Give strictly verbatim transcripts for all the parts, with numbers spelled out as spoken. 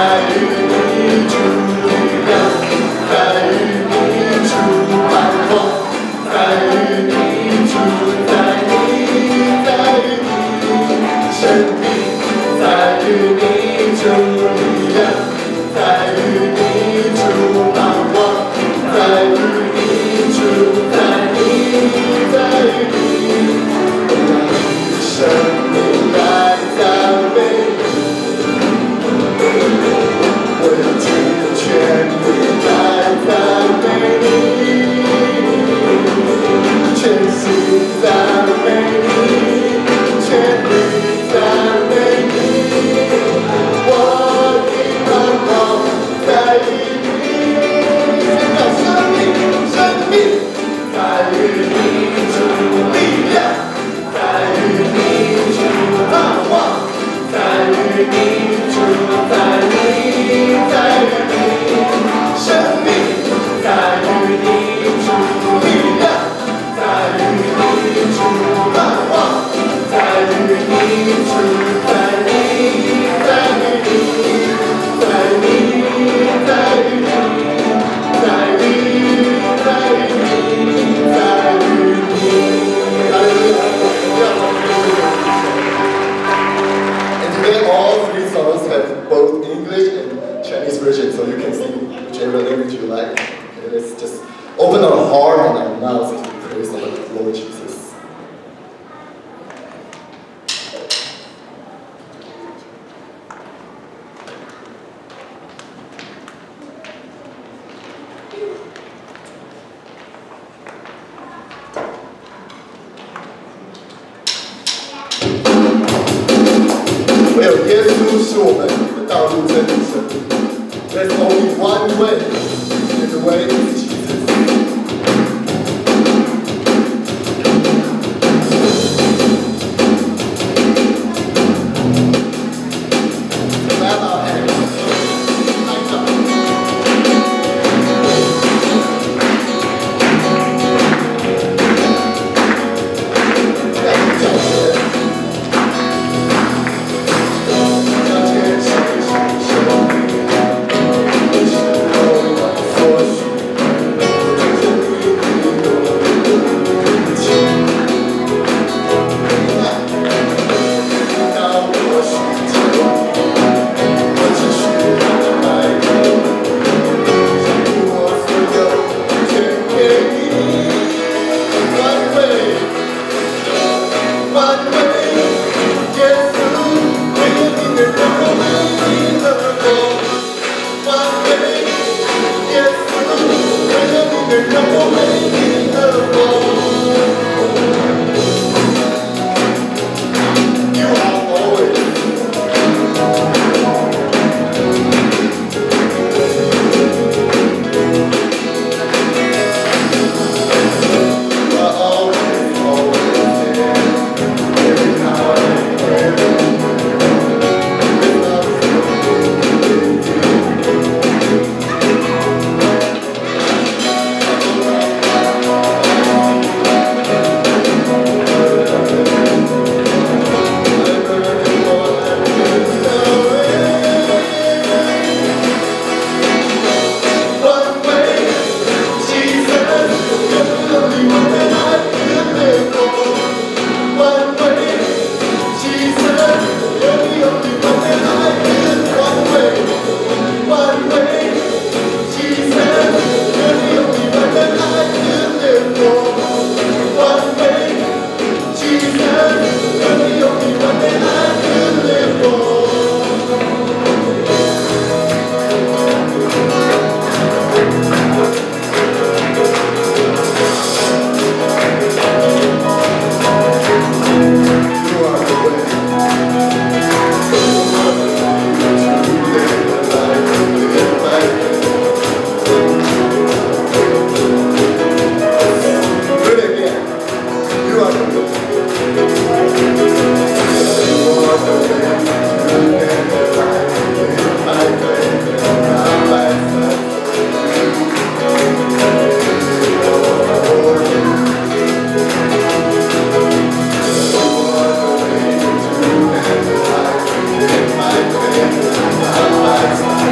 Bye.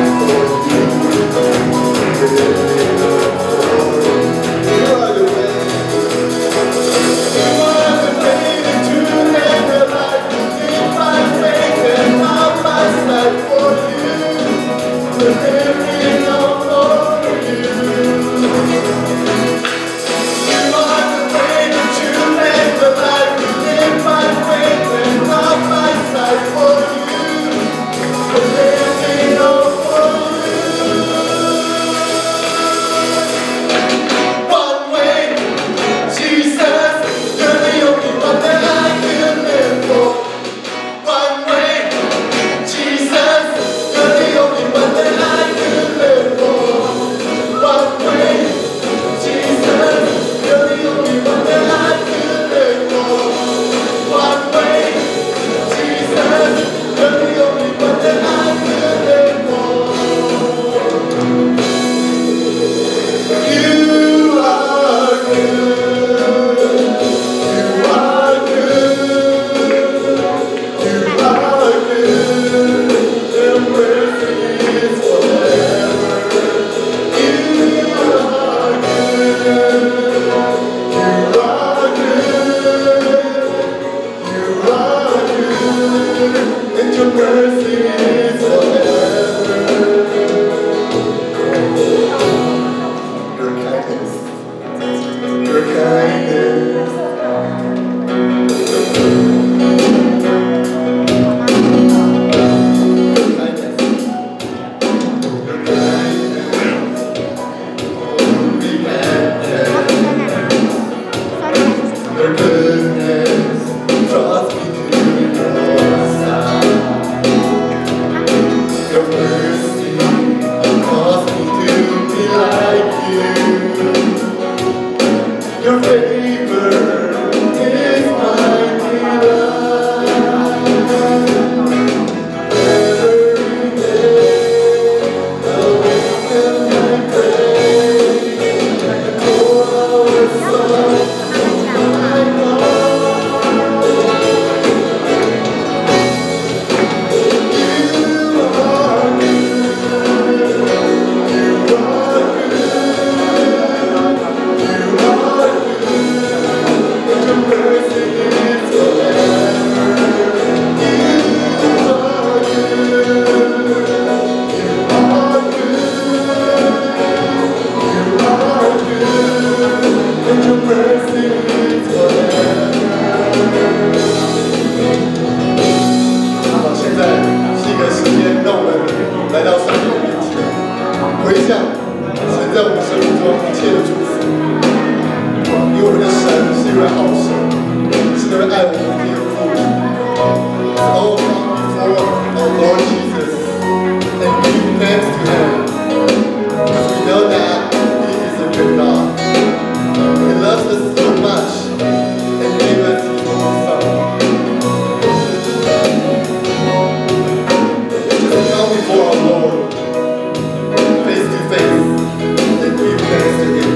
and your mercy is forever. Your kindness, your kindness. Your goodness draws me to your side. Your mercy calls me to be like you. Your favor is my delight. Every day I wake up and pray and pour our song.来到神的面前，回想神在我们生命中一切的祝福，因为我们的神是一位好神，是那位爱我们的天父。Oh, come before our Lord Jesus and give thanks to Him, because we know that He is a good God. He loves us so much and gave us His only Son. Before our Lord, face to face, and give thanks to Him.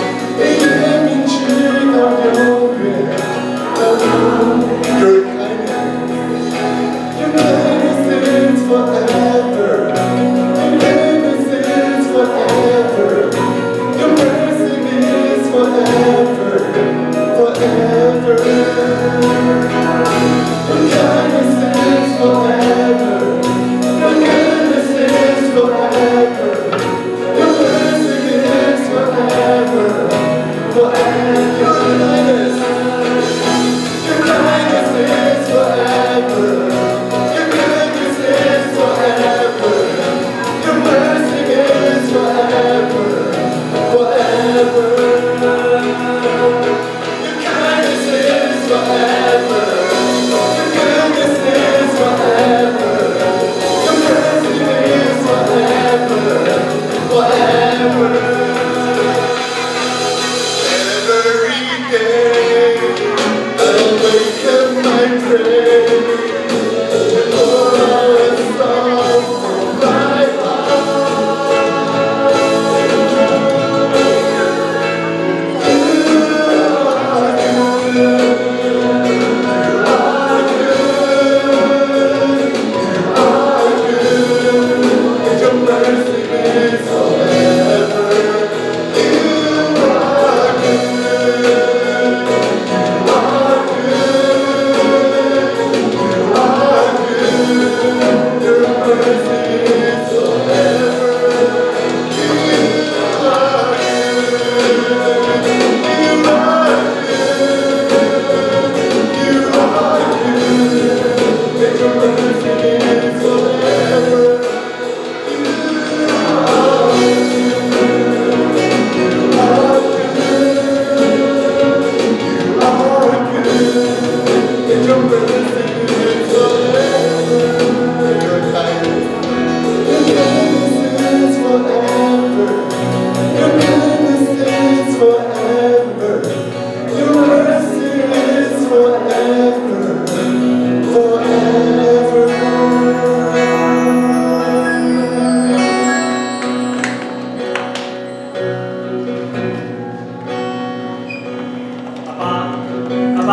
Your kindness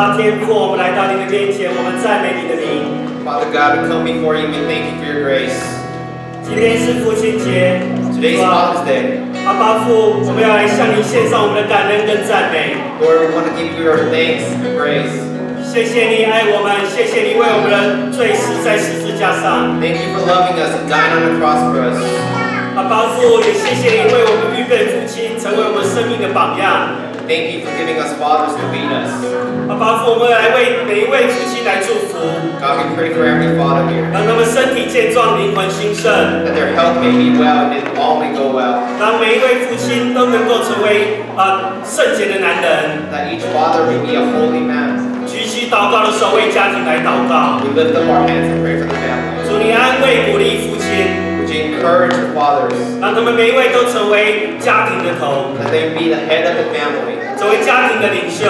啊，天父，我们来到你的面前，我们赞美你的名。 Father God, we come before you. We thank you for your grace. 今天是父亲节， Today's Father's Day. 阿爸父，我们要来向你献上我们的感恩跟赞美。 Lord, we want to give you our thanks and praise. 谢谢你爱我们，谢谢你为我们的罪死在十字架上。 Thank you for loving us and dying on the cross for us. 阿爸父，也谢谢你为我们预备父亲，成为我们生命的榜样。 Thank you for giving us fathers to lead us. 阿爸父，我们来为每一位父亲来祝福， God, we pray for every father here, 让他们身体健壮，灵魂兴盛。 that their health may be well and that all may go well. 让每一位父亲都能够成为啊圣洁的男人。 That each father may be a holy man. 举起祷告的手，为家庭来祷告。 We lift up our hands and pray for the family. 主，你安慰鼓励父亲。 Would you encourage the fathers 让他们每一位都成为家庭的头， that they be the head of the family, 成为家庭的领袖。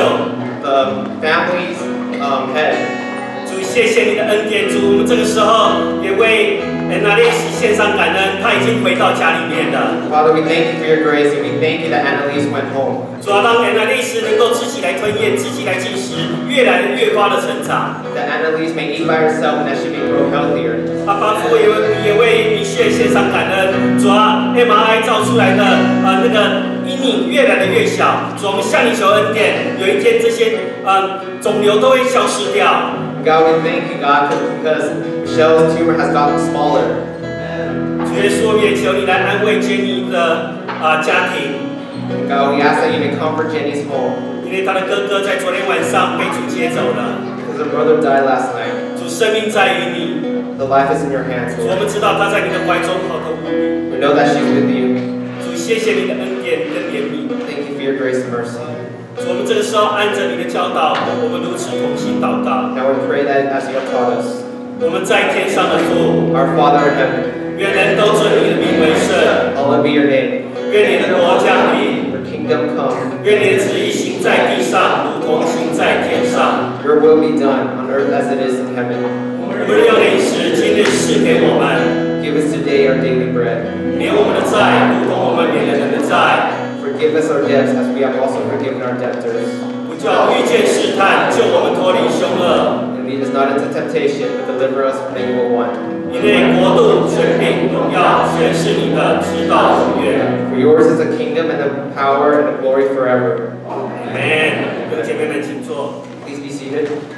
the family's um, head? 主，谢谢你的恩典。主，我们这个时候也为安娜丽丝献上感恩，她已经回到家里面了。 Father, we thank you for your grace and we thank you that Annalise went home. 主要让安娜丽丝能够自己来吞咽，自己来进食，越来越发的成长。 That Annalise may eat by herself and that she may grow healthier. 阿爸父也为也为米雪献上感恩。主啊 ，M R I 照出来的呃那个阴影越来的越小。主，我们向你求恩典，有一天这些呃肿瘤都会消失掉。 God, we thank you, God, because Michelle's tumor has gotten smaller. 主耶稣，我们也求你来安慰珍妮的啊、呃、家庭， God, we ask that you may comfort Jenny's home 因为她的哥哥在昨天晚上被主接走了。 because her brother died last night. 主，生命在于你。 The life is in your hands, 主，我 Lord. 们知道她在你的怀中好的无比。 We know that she's with you. 主，谢谢你的恩典跟怜悯。 Thank you for your grace and mercy. 主，我们这个时候按着你的教导，我们如此同心祷告。 Now we pray that as you have taught us, 我们在天上的父， our Father in heaven, 愿人都尊你的名为圣， hallowed be your name. 愿你的国降临， Your kingdom come. 愿你的旨意行在地上，如同行在天上。 Your will be done on earth as it is in heaven. 我们的用零食今日赐给我们， Give us today our daily bread. 免我们的债，如同我们免了人的债。 Forgive us our debts as we have also forgiven our debtors. 不叫遇见试探，救我们脱离凶恶。 And lead us not into temptation, but deliver us from the evil one. 因为国度、权柄、荣耀，全是你的，直到永远。 For yours is the kingdom and the power and the glory forever. Amen。各位姐妹们，请坐。 Please be seated.